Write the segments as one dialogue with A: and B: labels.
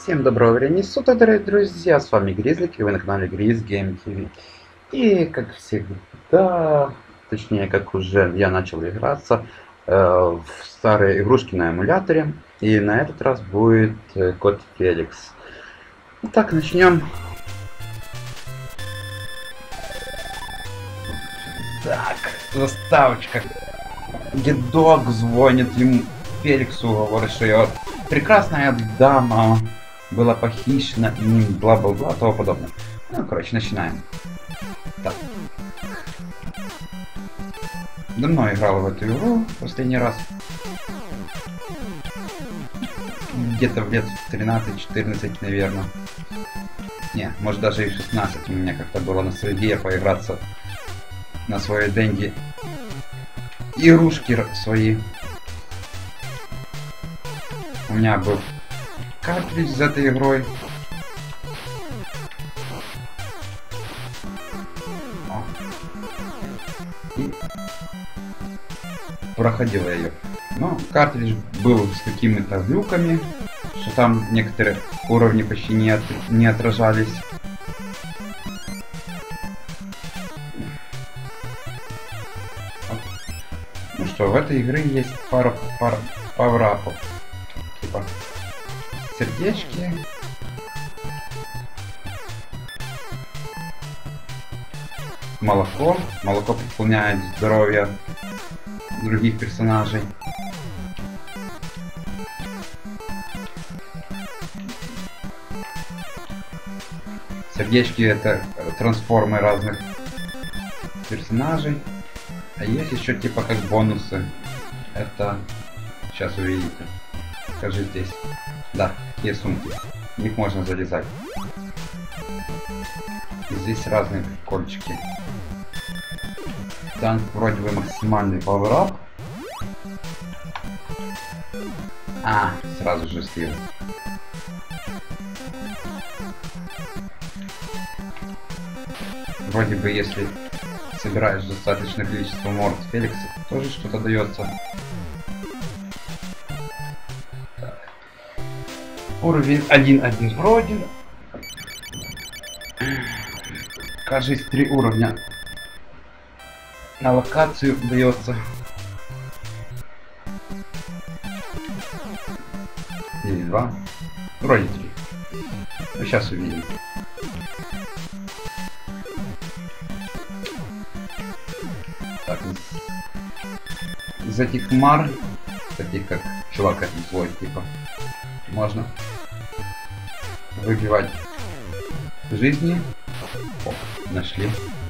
A: Всем доброго времени суток, дорогие друзья, с вами Гризлик, и вы на канале Гриз Гейм ТВ. И как всегда, точнее как уже я начал играться в старые игрушки на эмуляторе, и на этот раз будет кот Феликс. Итак, начнем. Так, заставочка. Дедок звонит ему Феликсу, говорит, что его прекрасная дама была похищена и бла-бла-бла, того подобное. Ну, короче, начинаем. Так. Давно играл в эту игру, последний раз. Где-то в лет 13-14, наверное. Не, может даже и 16 у меня как-то было ностальгия поиграться на своей деньги. Игрушки свои. У меня был картридж с этой игрой. И проходила ее. Но картридж был с какими-то глюками, что там некоторые уровни почти не отражались. Ну что, в этой игре есть пара пауэрапов. Типа сердечки. Молоко. Молоко пополняет здоровье других персонажей. Сердечки — это трансформы разных персонажей. А есть еще типа как бонусы. Это сейчас увидите. Скажи здесь. Да, такие сумки. В них можно залезать. И здесь разные прикольчики. Там вроде бы максимальный пауэрап. Сразу же слил. Вроде бы если собираешь достаточное количество морд Феликса, тоже что-то дается. Так. Уровень 1.1 пройден. Кажется, 3 уровня на локацию дается. Или 2. Вроде 3. Ну, сейчас увидим. Так, из этих мар, таких как чувак этот злой, типа, можно выбивать жизни. О, нашли.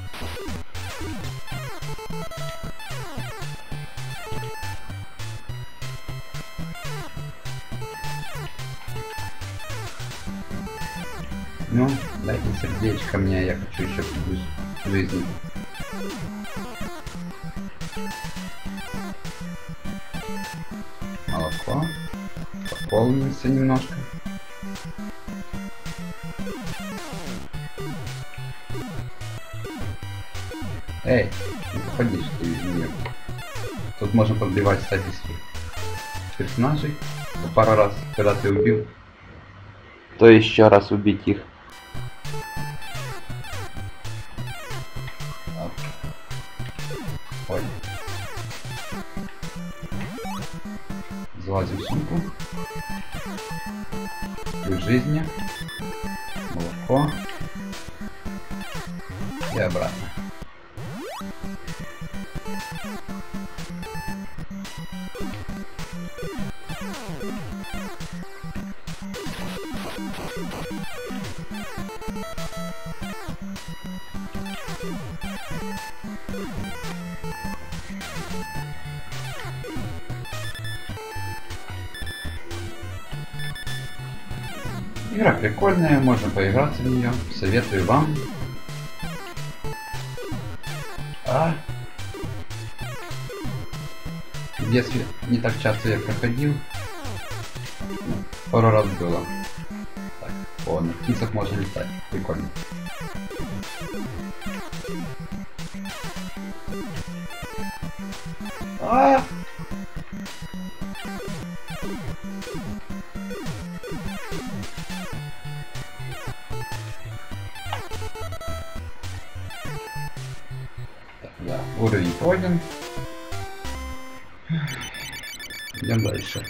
A: Ну, дайте сердечко мне, я хочу еще жизни. Молоко. Пополнится немножко. Эй, не походи, что ты нет. Тут можно подбивать, кстати, своих персонажей по пару раз, когда ты убил, то еще раз убить их. Ой. Залазим в сумку. Плюс жизни. Молоко. И обратно. Игра прикольная, можно поиграться в нее, советую вам. В детстве не так часто я проходил, пару раз было. Так, на птицах можно летать, прикольно. уровень пройден. Идем дальше.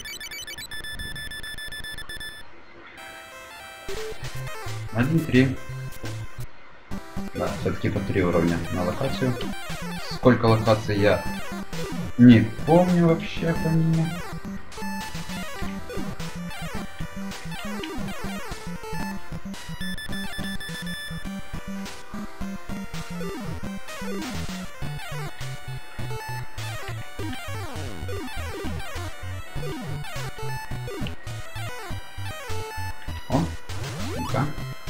A: 1-3. Да, все-таки по 3 уровня на локацию. Сколько локаций я не помню вообще по ним. О, ну-ка.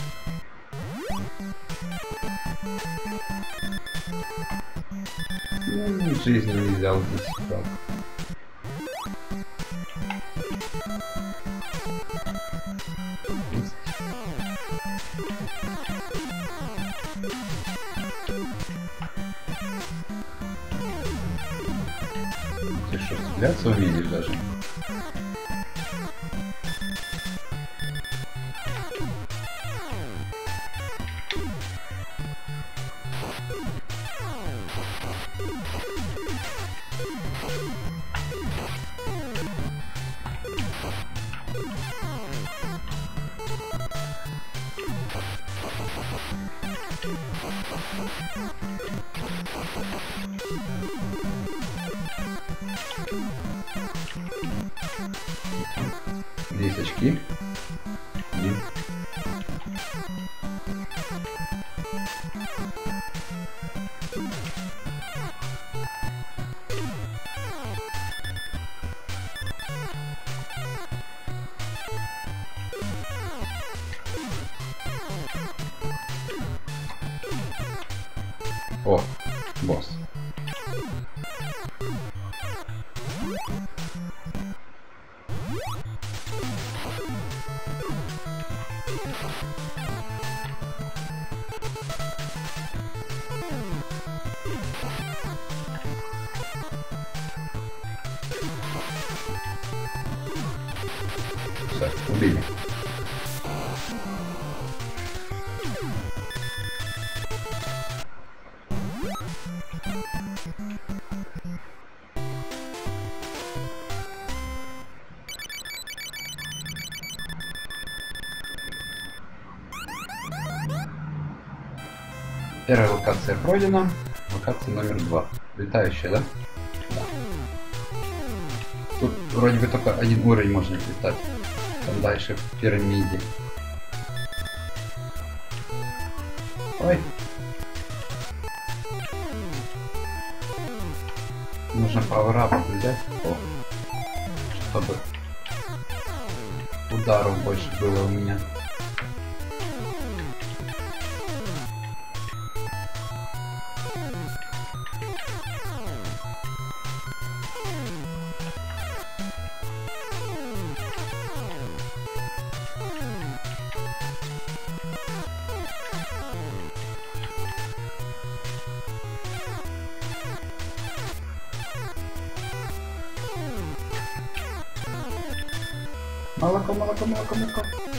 A: Жизнь не взял здесь. Так. Ты что, стреляться умеешь даже? Здесь очки. Один. О, босс. Все, убили. Первая локация пройдена. Локация номер 2. Летающая, да? Да. Тут вроде бы только один уровень можно летать. Там дальше в пирамиде. Ой. Нужно пауэрап взять. О. Чтобы ударов больше было у меня. Молоко, молоко, молоко, молоко.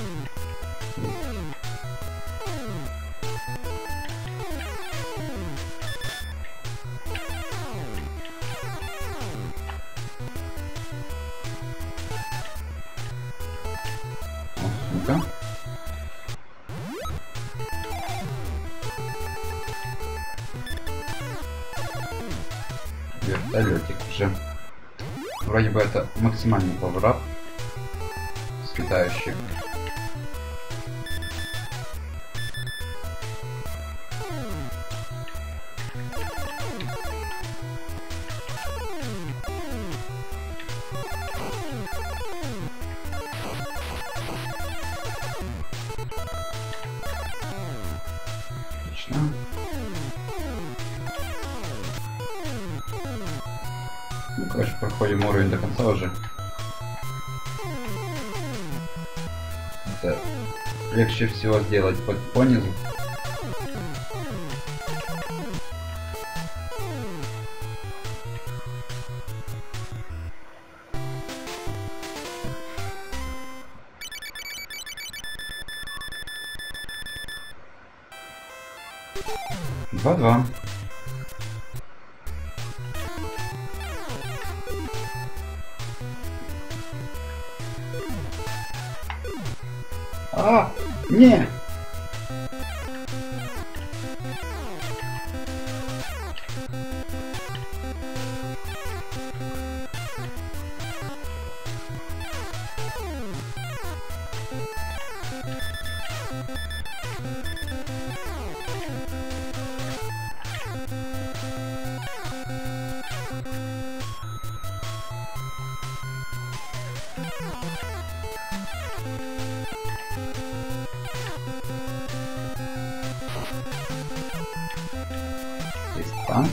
A: Ну-ка. Вертолетик уже. Вроде бы это максимальный поворот. Летающий. Отлично. Ну, короче, проходим уровень до конца уже. Это легче всего сделать по низу. Два-два. А, не! Здесь танк.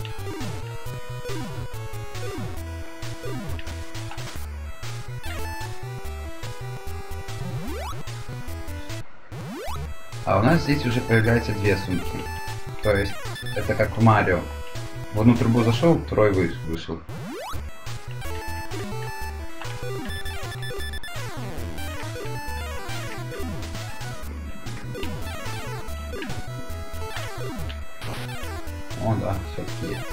A: А у нас здесь уже появляются две сумки. То есть это как в Марио. В одну трубу зашел, второй вышел. О, да, все-таки есть.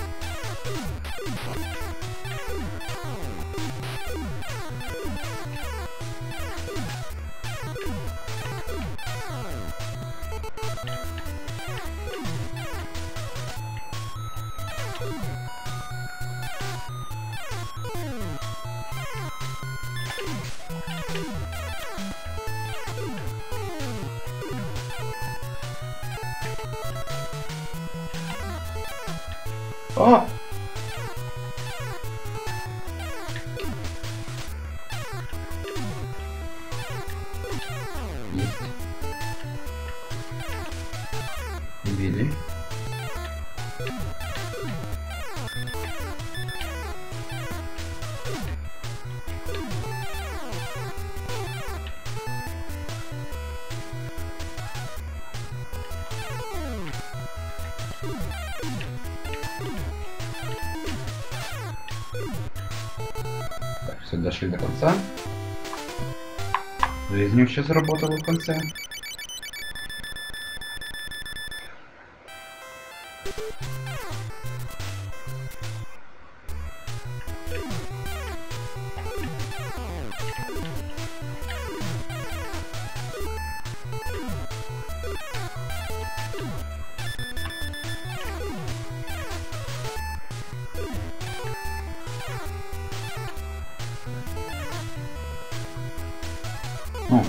A: О! Есть. Убили. Так, все, дошли до конца. Жизнь сейчас заработала в конце. Ну.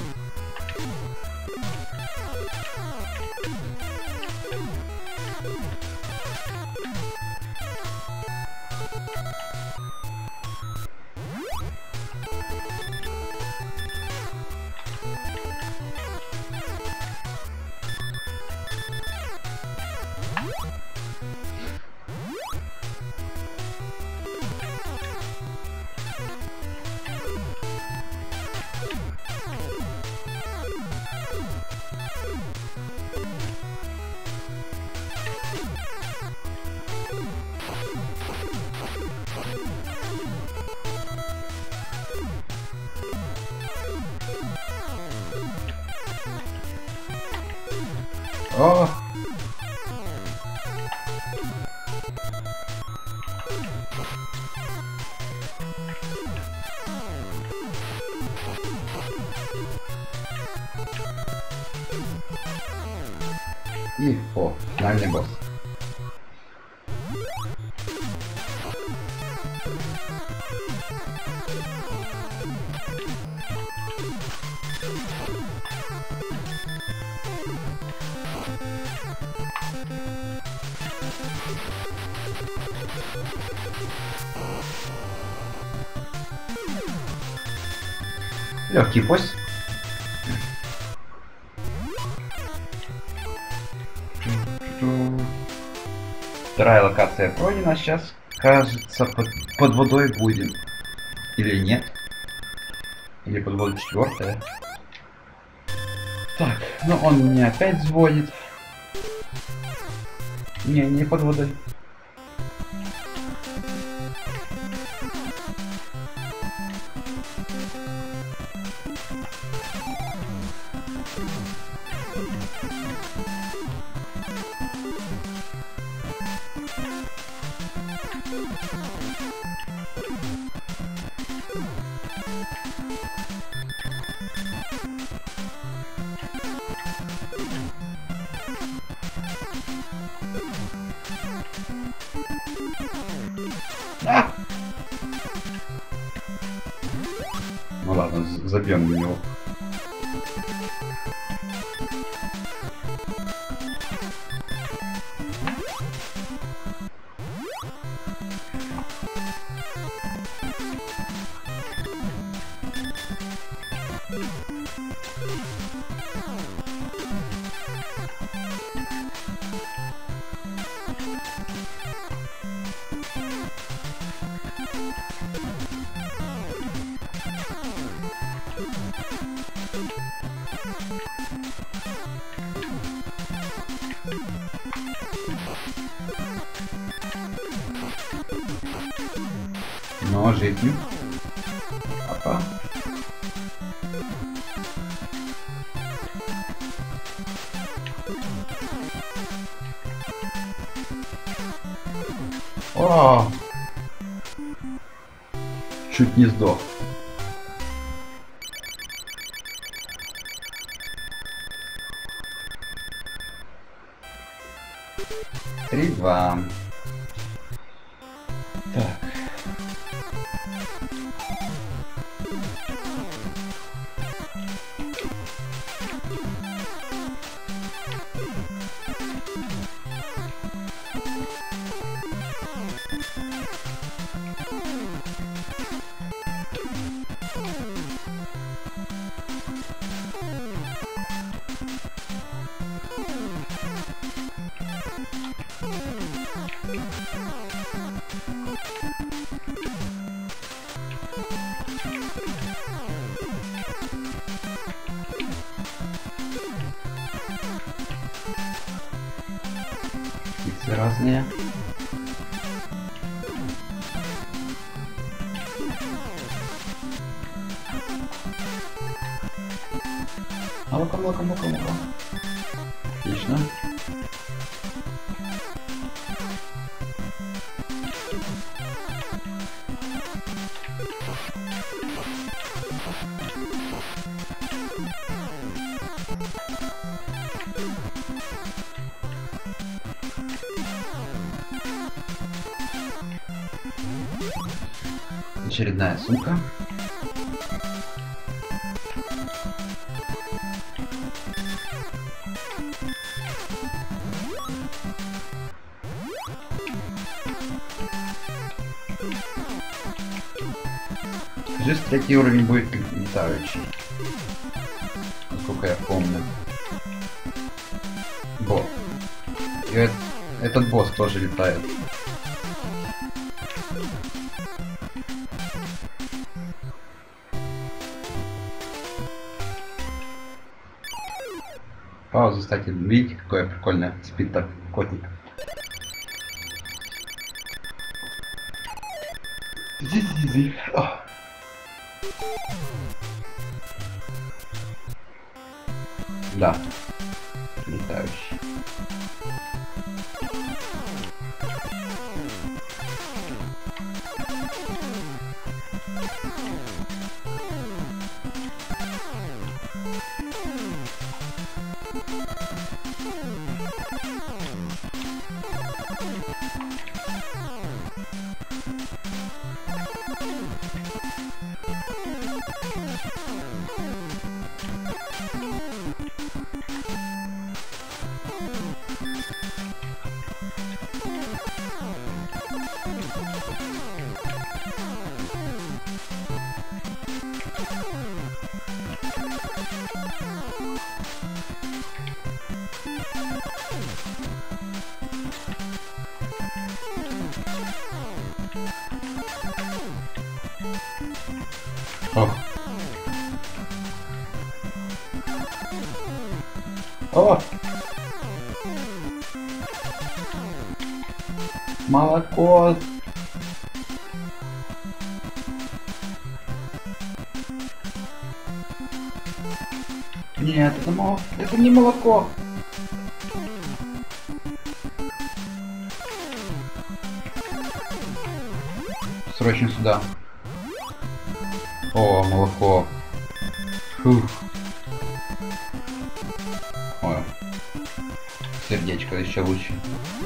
A: О! И о, финальный босс. Легкий босс. Вторая локация пройдена. Сейчас, кажется, под водой будем. Или нет? Или под водой четвертая? Так, ну он мне опять звонит. Не под водой. А! Ну ладно, забьем на него. Но жизнь. Опа. О! Чуть не сдох. Три, два. Так. Иксы разные. Ну-ка. Отлично. Очередная сумка. Кажется, третий уровень будет летающий. Насколько я помню. Босс. И этот босс тоже летает. Пауза, кстати, видите, какое прикольное спит так котик. Иди. Да, летающий. О! О! Молоко! Нет, это не молоко. Срочно сюда. О, молоко. Фух. Ой. Сердечко еще лучше.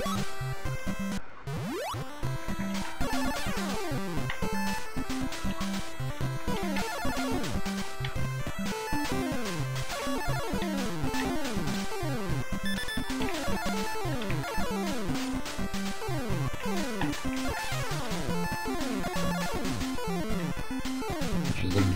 A: Что за...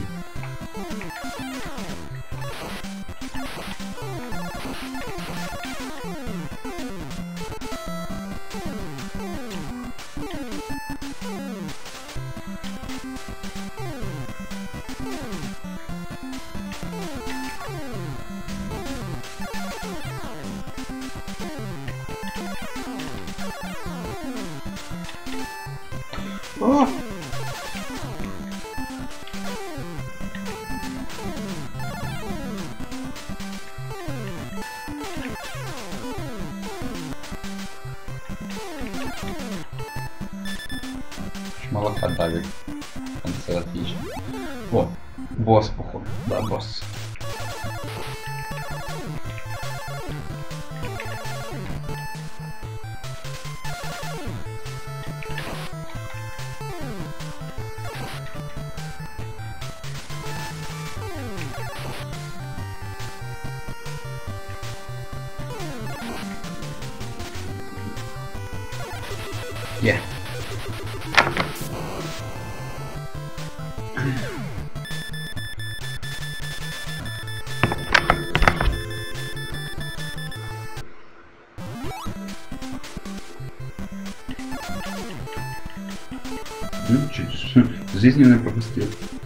A: О! Молока давит. В конце отлично. О, босс, походу. Да, босс. Yeah. Ну, чуть жизненно пропустил.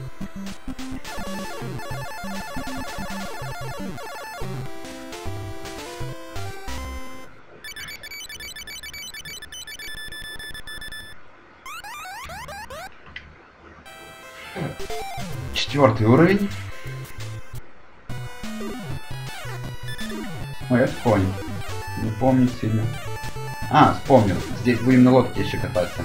A: Четвертый уровень. Ой, я вспомнил. Не помню сильно. А, вспомнил. Здесь будем на лодке еще кататься.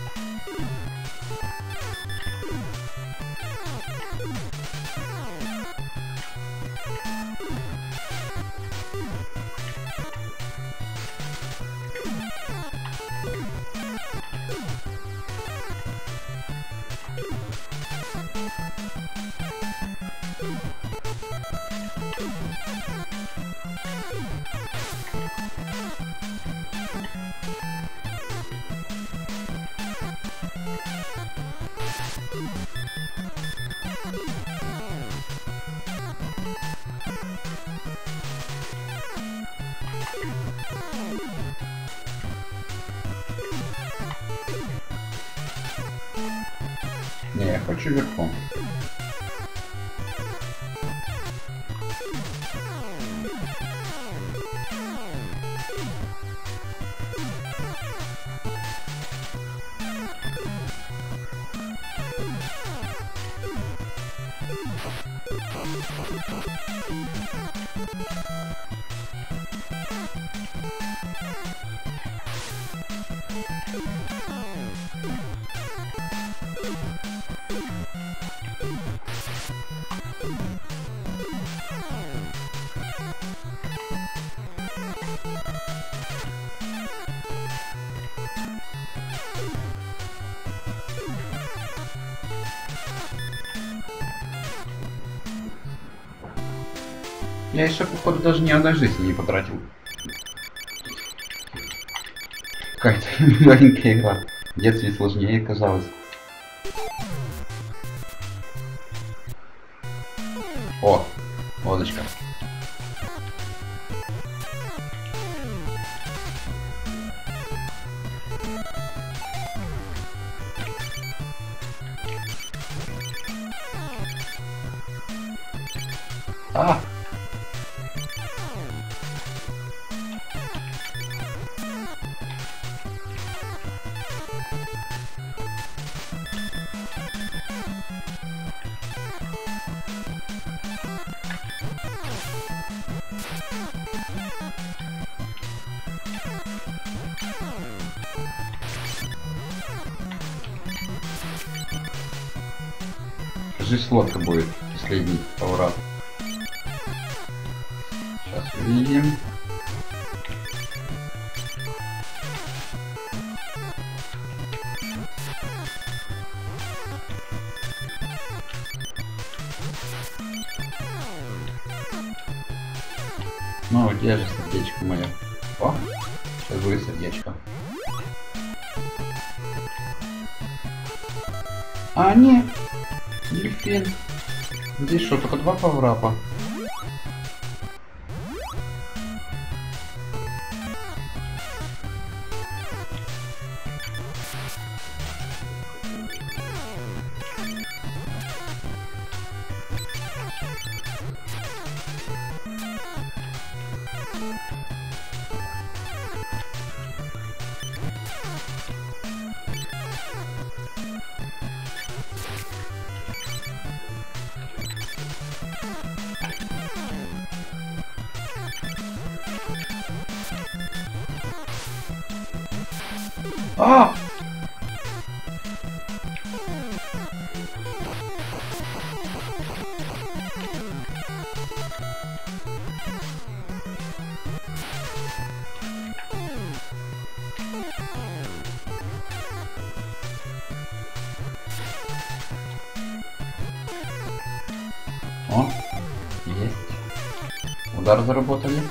A: Не, я хочу верхом. Я еще, походу, даже ни одной жизни не потратил. Какая-то маленькая игра. В детстве сложнее казалось. О, лодочка. А! Жизнь лодка будет последний поворот. Сейчас увидим. Ну, где же сердечко мое? О, сейчас будет сердечко. А, нет. Дельфин. Здесь что, только 2 пауэрапа? А! О, есть. Удар заработали.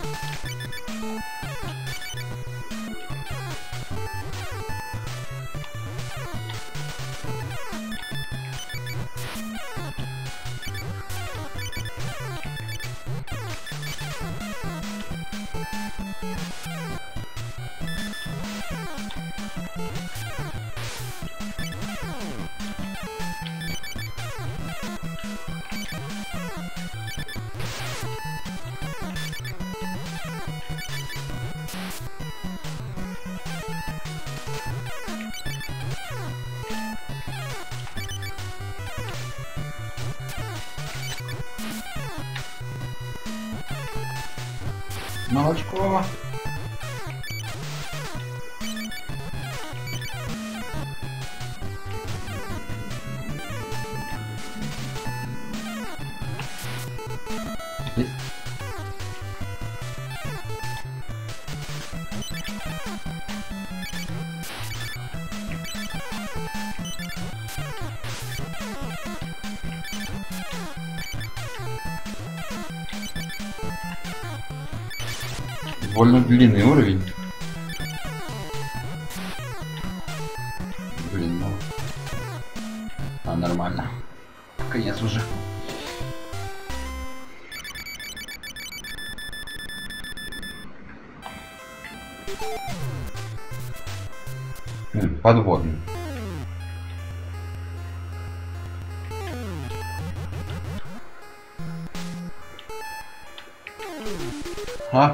A: Молочко. Есть. Довольно длинный уровень. Блин, ну. А, нормально. Конец уже. Подводный. А?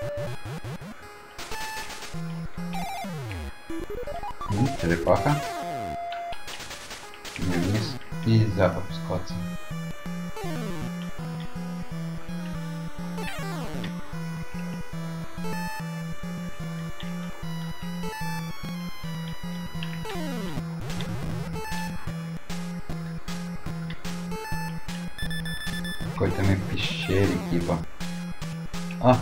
A: Черепаха. Не вниз. Нельзя опускаться. Какой-то мы в пещере типа. А.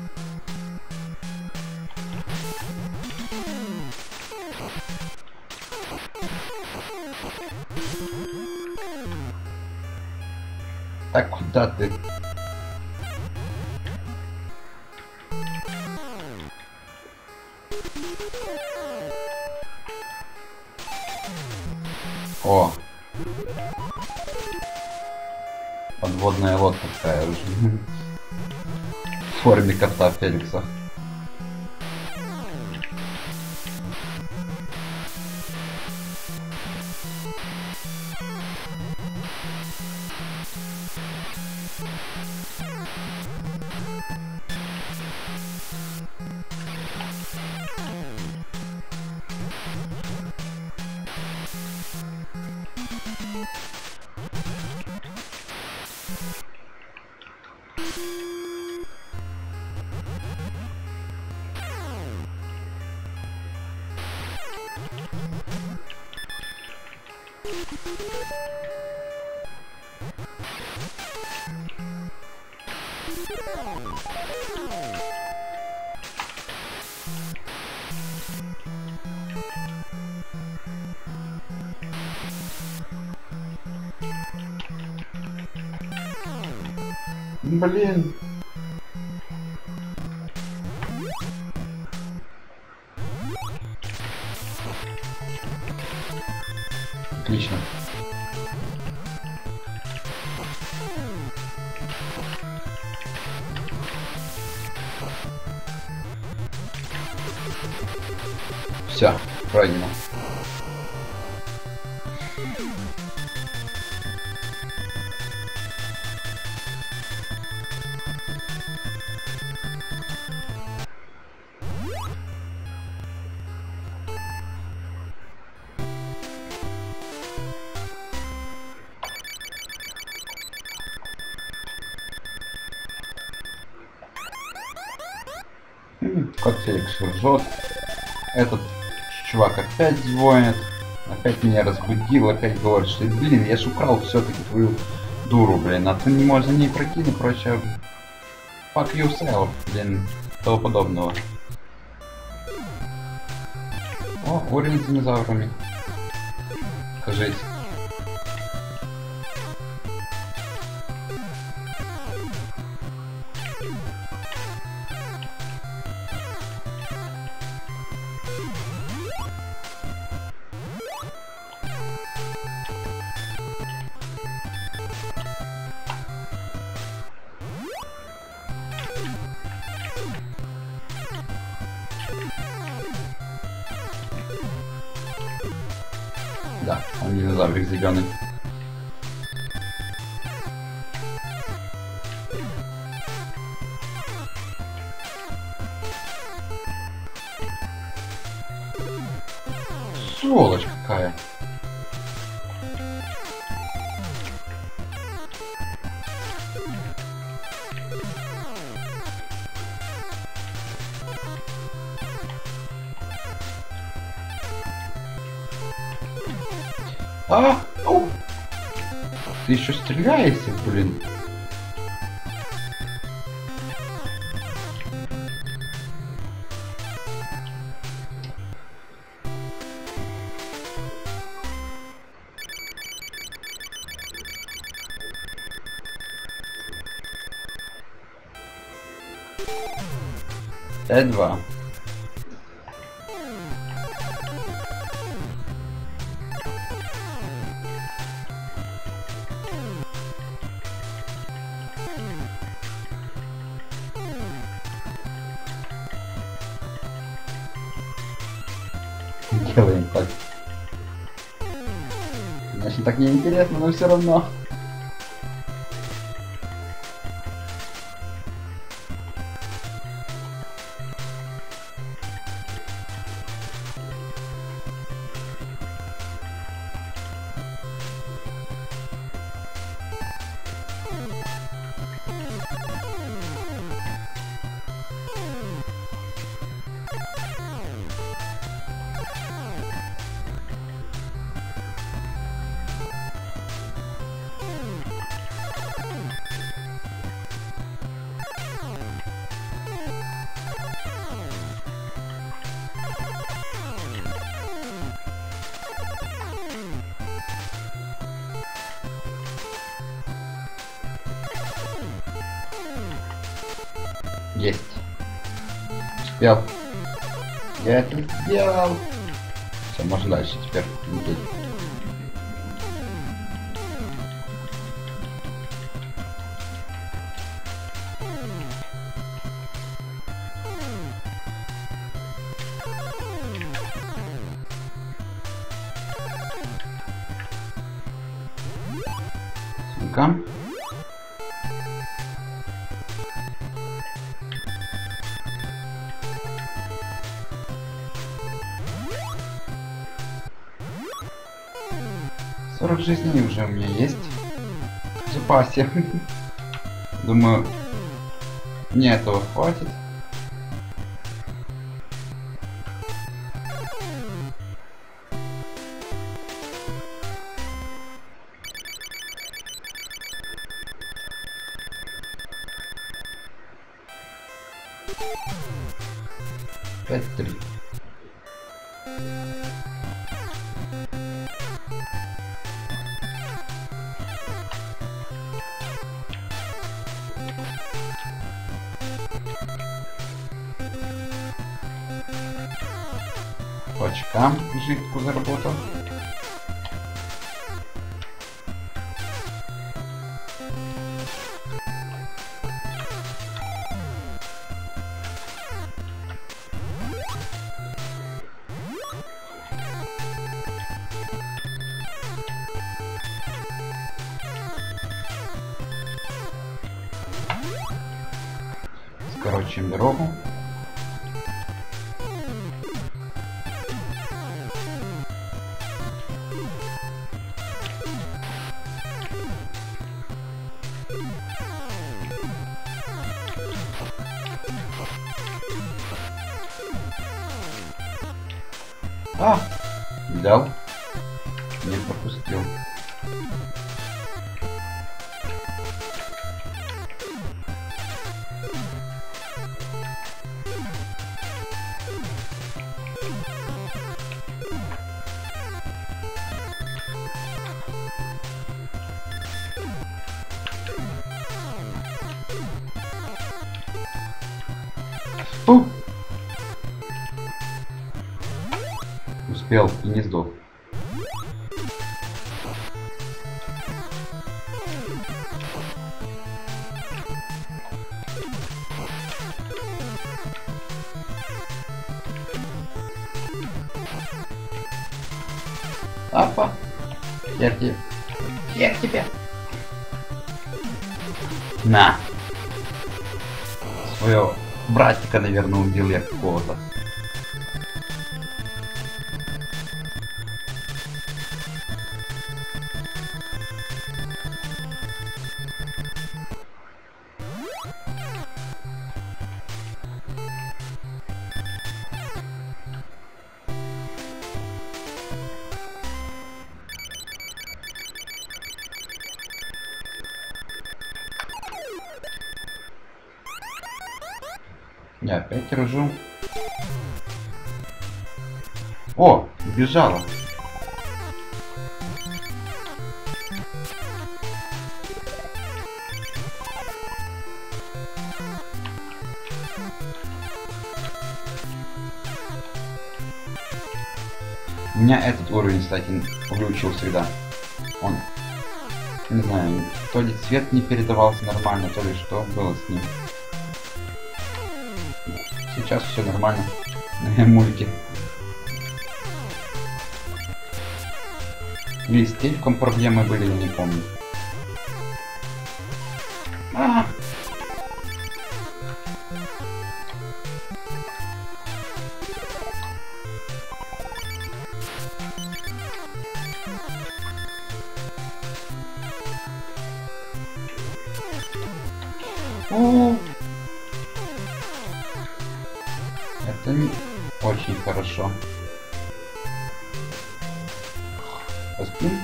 A: Так куда ты? О! Подводная лодка такая уже. В форме кота Феликса. Блин. Отлично. Все, пройдено. Как Феликс ржет. Этот чувак опять звонит. Опять меня разбудил. Опять говорит, что блин, я ж украл все-таки твою дуру, блин. А ты не можешь за ней пройти, ну короче. Fuck yourself, блин. Того подобного. О, уровень с динозаврами. Кажись. Да, он динозаврик зеленый. Сволочь какая. А! Ау! Ты еще стреляешься, блин. Т2. Делаем так. Конечно, так неинтересно, но все равно. Есть. Успел. Я это сделал. Все, можно дальше теперь лететь. Сумка. Сорок жизней уже у меня есть в запасе. Думаю, мне этого хватит. 5-3. По очкам жидку заработал. Скорочим дорогу. А! Дал. Не пропустил. Фу! Успел и не сдох. Апа! Я тебе. Я тебя. На! Своего братика, наверное, убил я какого-то. Я опять рожу. О, убежала. У меня этот уровень, кстати, выучил всегда. Он, не знаю, то ли цвет не передавался нормально, то ли что было с ним. Сейчас все нормально. Мульки. Или с тельком проблемы были, я не помню. А! О! Это не очень хорошо. Поспим?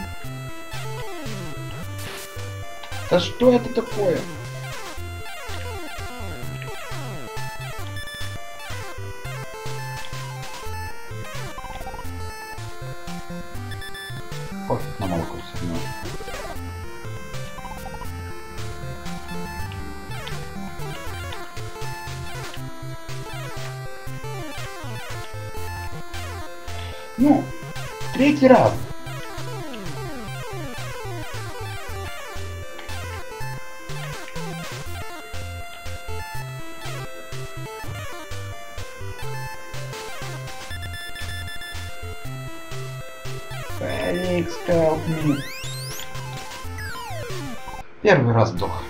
A: Да что это такое? Пофиг на молоко все равно. Ну, третий раз. Феникс, help me. Первый раз сдох.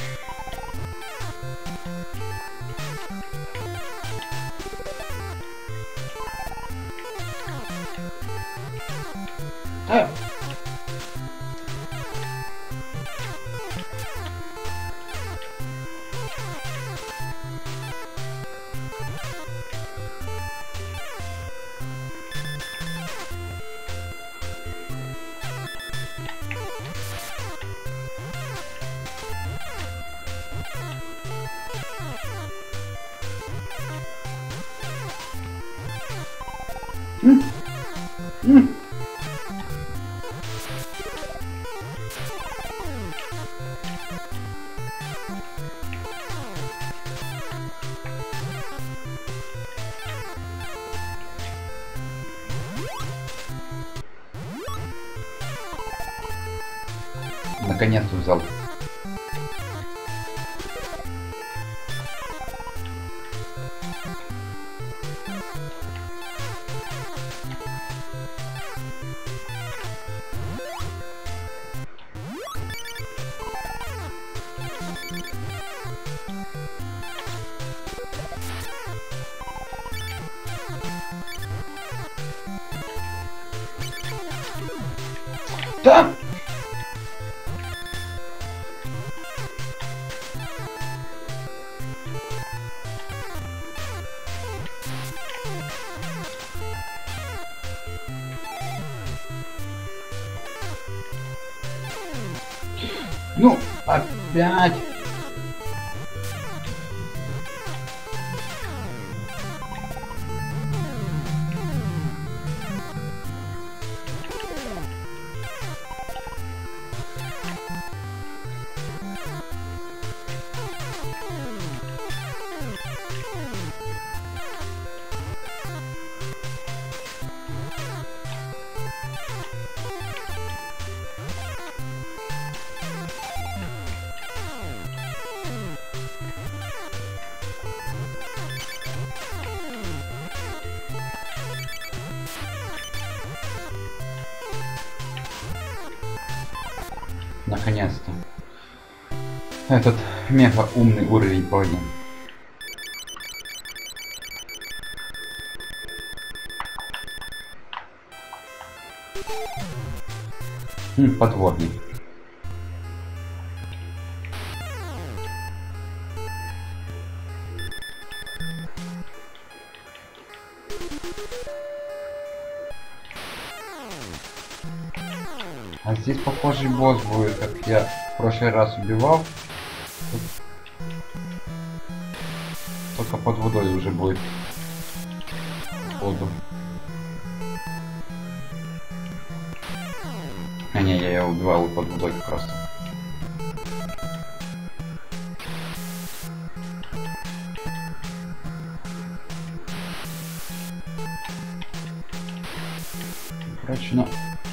A: А! Наконец-то взял. Да! Ну, опять. Наконец-то. Этот мега умный уровень пройден. Подводный. А здесь похожий босс будет, как я в прошлый раз убивал. Только под водой уже будет. Воду. А не, я убивал под водой как раз. Короче, ну...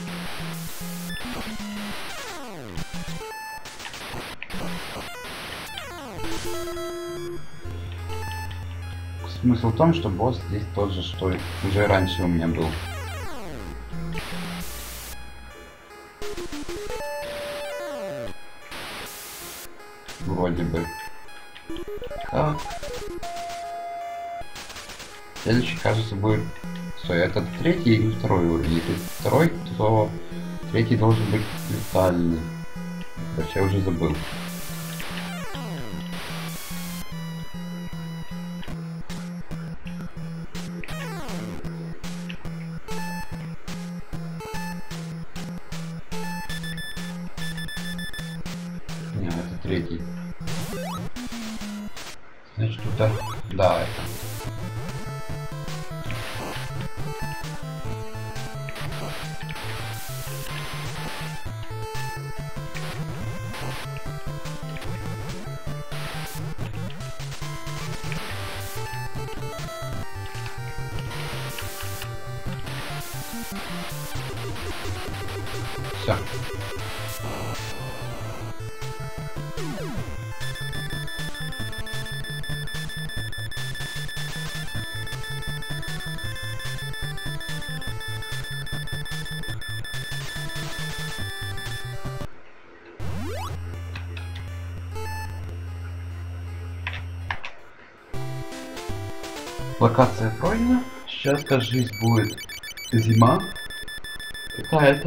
A: Смысл в том, что босс здесь тот же, что уже раньше у меня был. Вроде бы. Так. Следующий, кажется, будет... Стой, это третий или второй уровень? Если второй, то третий должен быть летальный. Короче, я уже забыл. Нет, это третий. Значит, тут... Да, это... Все. Локация пройдена. Сейчас, кажись, будет зима какая-то.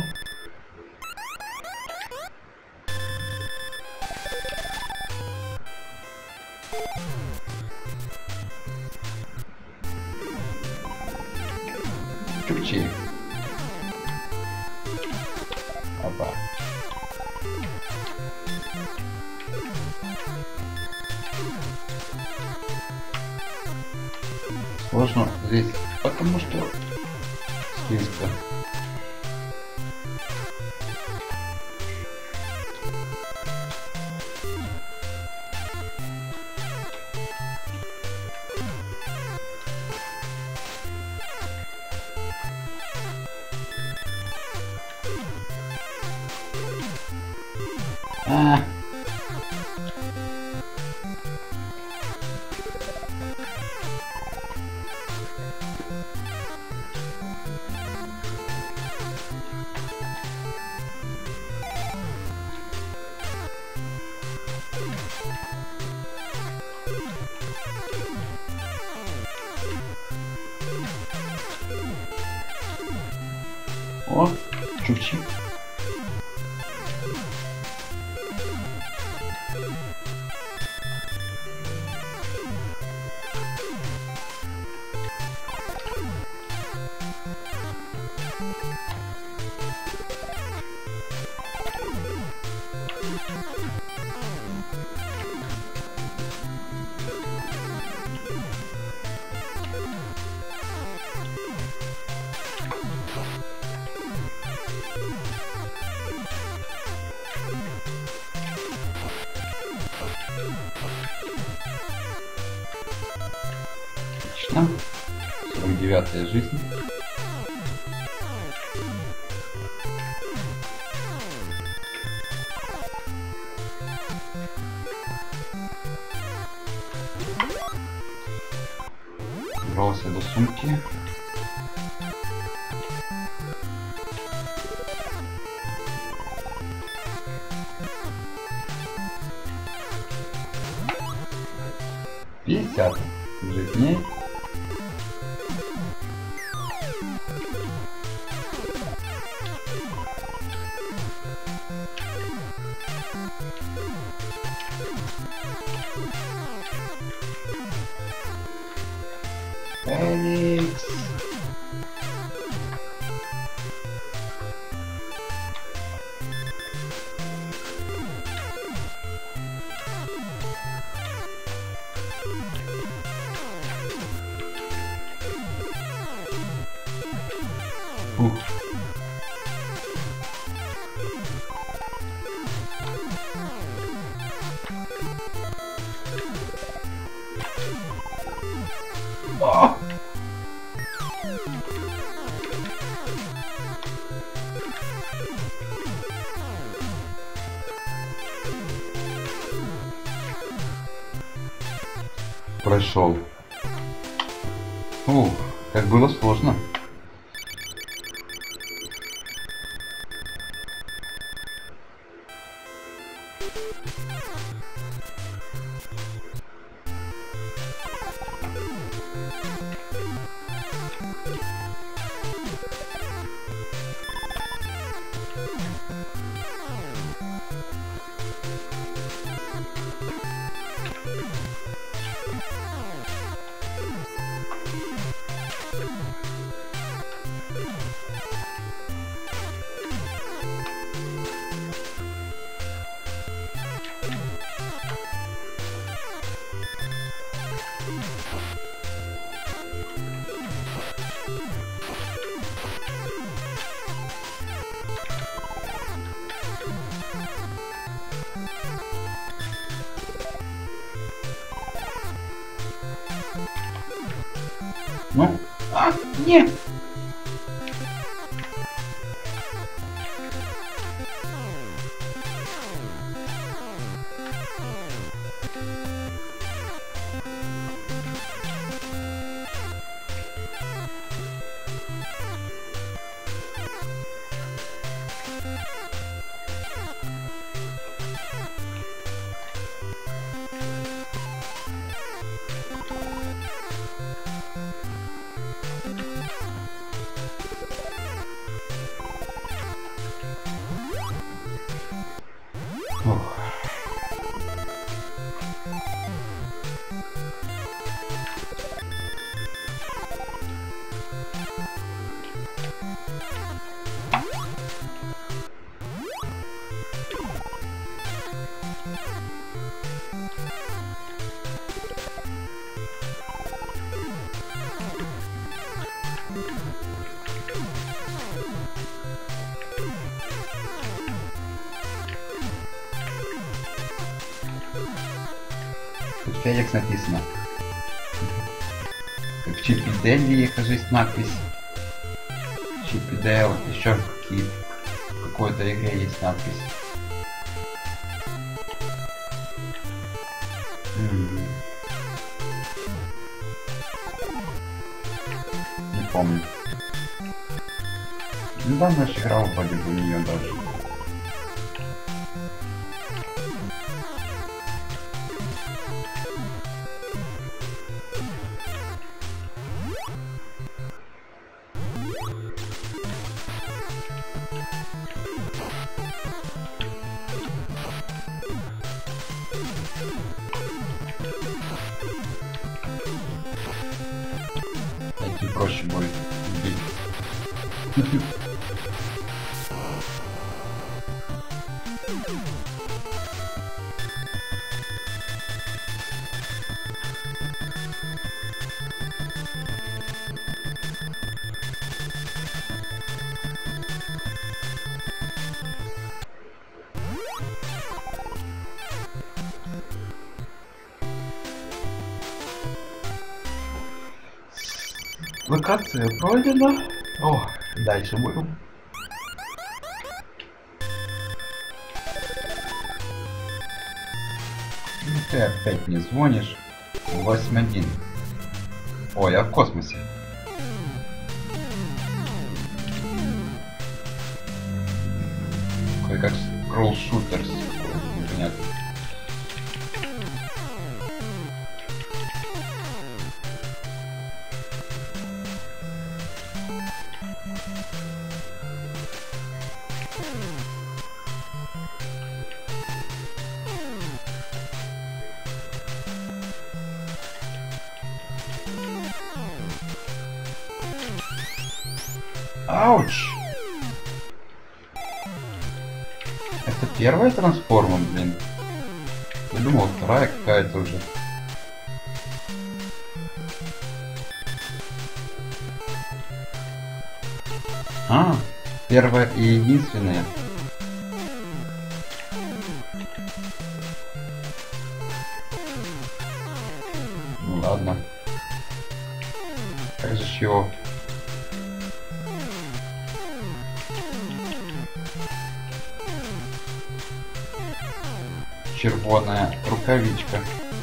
A: Чукчи. Опа. Сложно здесь, потому что Близко. А. О, чукчик. Отлично. 49-я жизнь. Добрался до сумки. Пятьдесят жизней. Феникс. Ух. А! Прошел. Ух, как было сложно. Ну, нет. Ох. FedEx написано. Как Chip и Dale, кажется, надпись. Chip и Dale, еще в какой-то игре есть надпись. Не помню. Недавно я играл вроде бы в нее даже. Этим проще будет бить. Локация пройдена. О, дальше будем. Ну, ты опять не звонишь. 8-1. Ой, я в космосе. Ой, как Scroll Shooters. Непонятно. Ауч! Это первая трансформа, блин. Я думал, вторая какая-то уже. А, первая и единственная. Ну ладно. Как же ж его? Червоная рукавичка.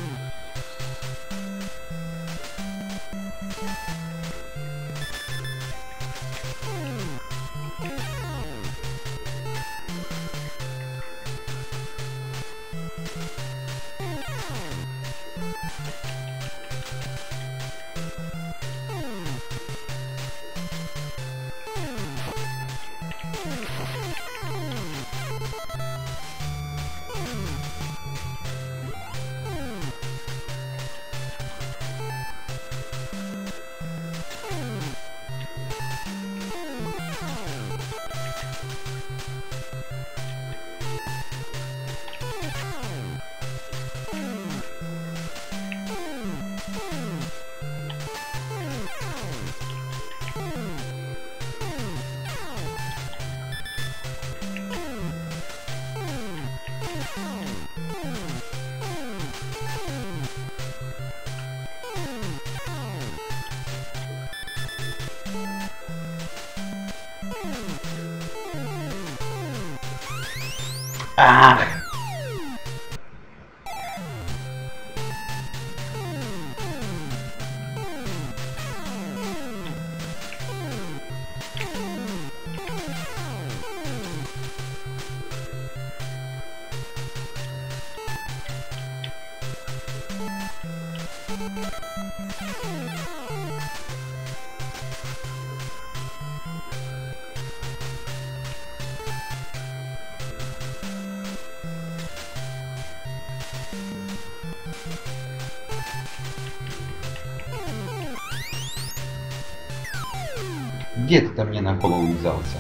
A: Ах! Где ты там мне на голову взялся?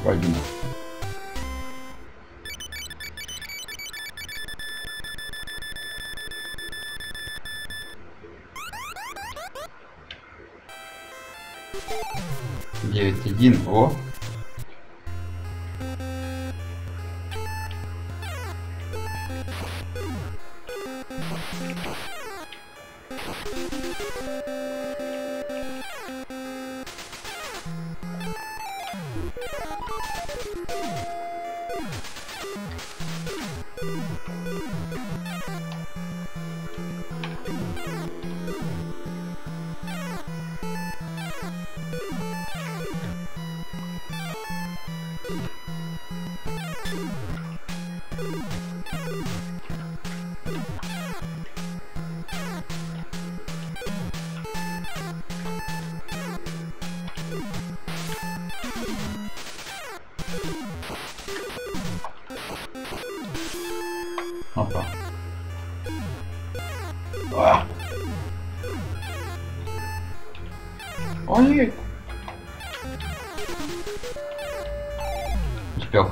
A: Пройдено. Девять один. О! Опа. А! Ой! Успел.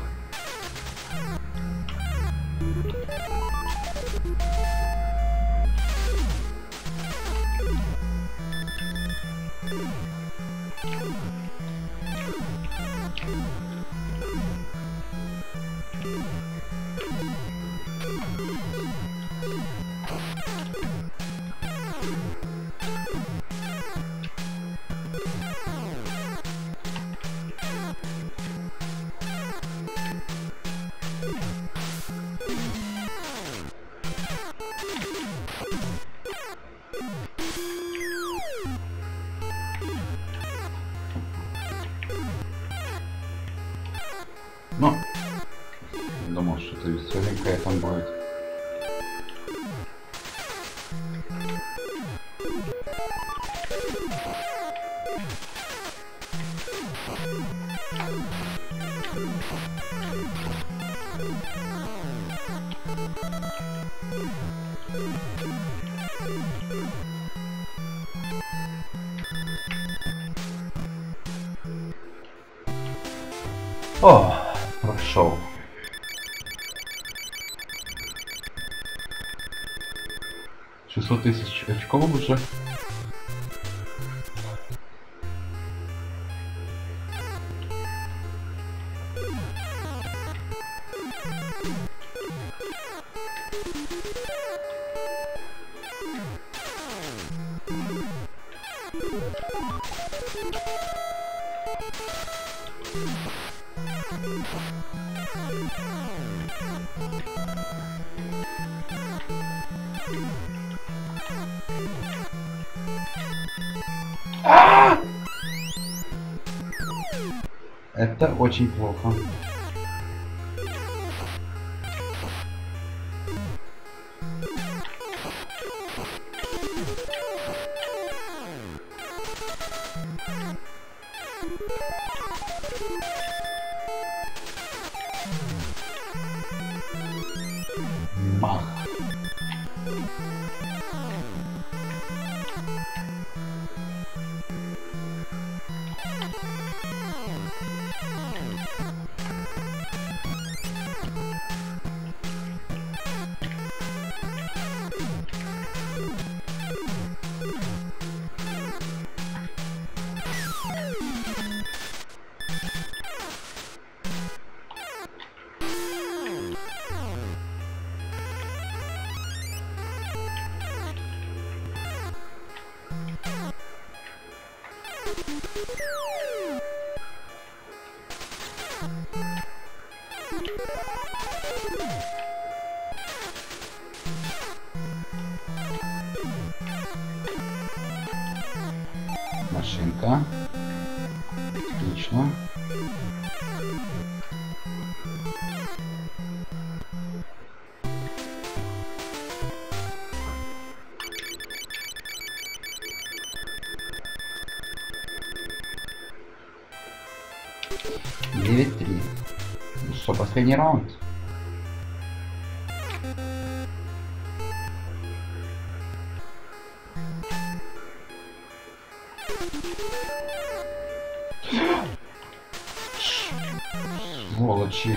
A: Ну, думал, что-то веселенькое там будет. О, прошел. $600 тысяч очков уже. Это очень плохо. Мах. Машинка. Отлично. Девять три. Ну что, последний раунд? Сволочи.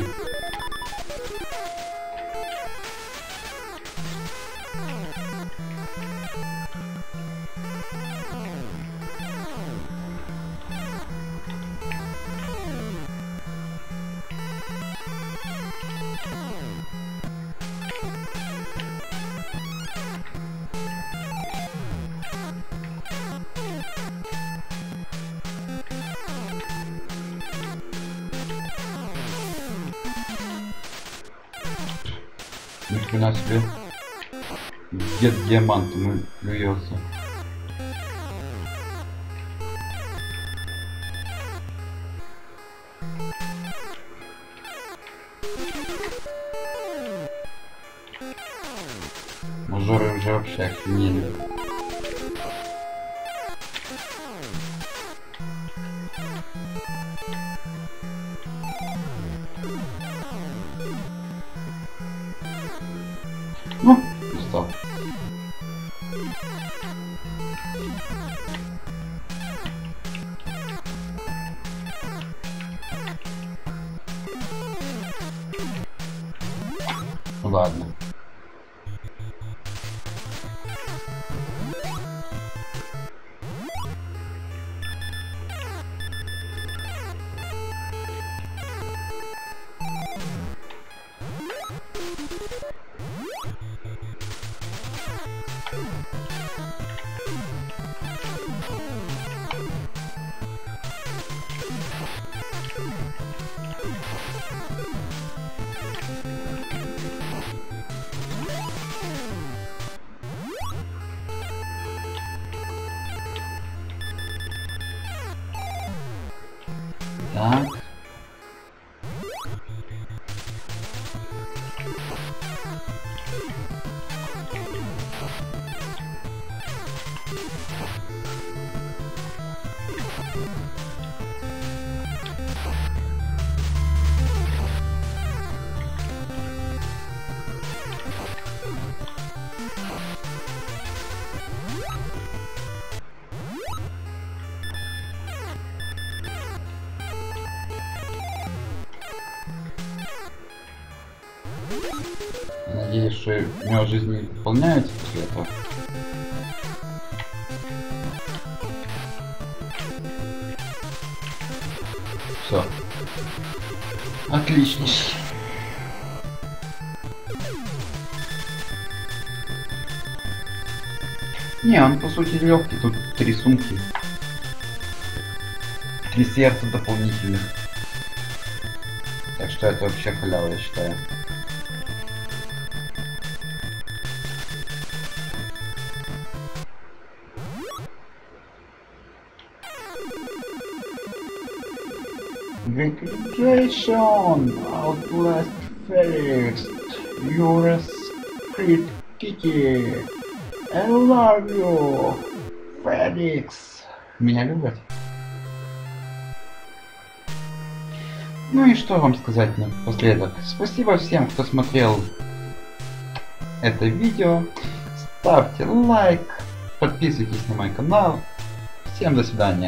A: Ни хрена себе. Дед диамантом плюется. Мажоры уже вообще охренели. Ну, устал. Ну ладно. Так. Надеюсь, что у него жизнь не пополняется после этого. Все. Отлично. Не, он по сути легкий, тут 3 сумки. 3 сердца дополнительных. Так что это вообще халява, я считаю. Recreation, Outlast Felix, you're a sweet kitty, I love you, Felix. Меня любят. Ну и что вам сказать напоследок? Спасибо всем, кто смотрел это видео. Ставьте лайк, подписывайтесь на мой канал. Всем до свидания.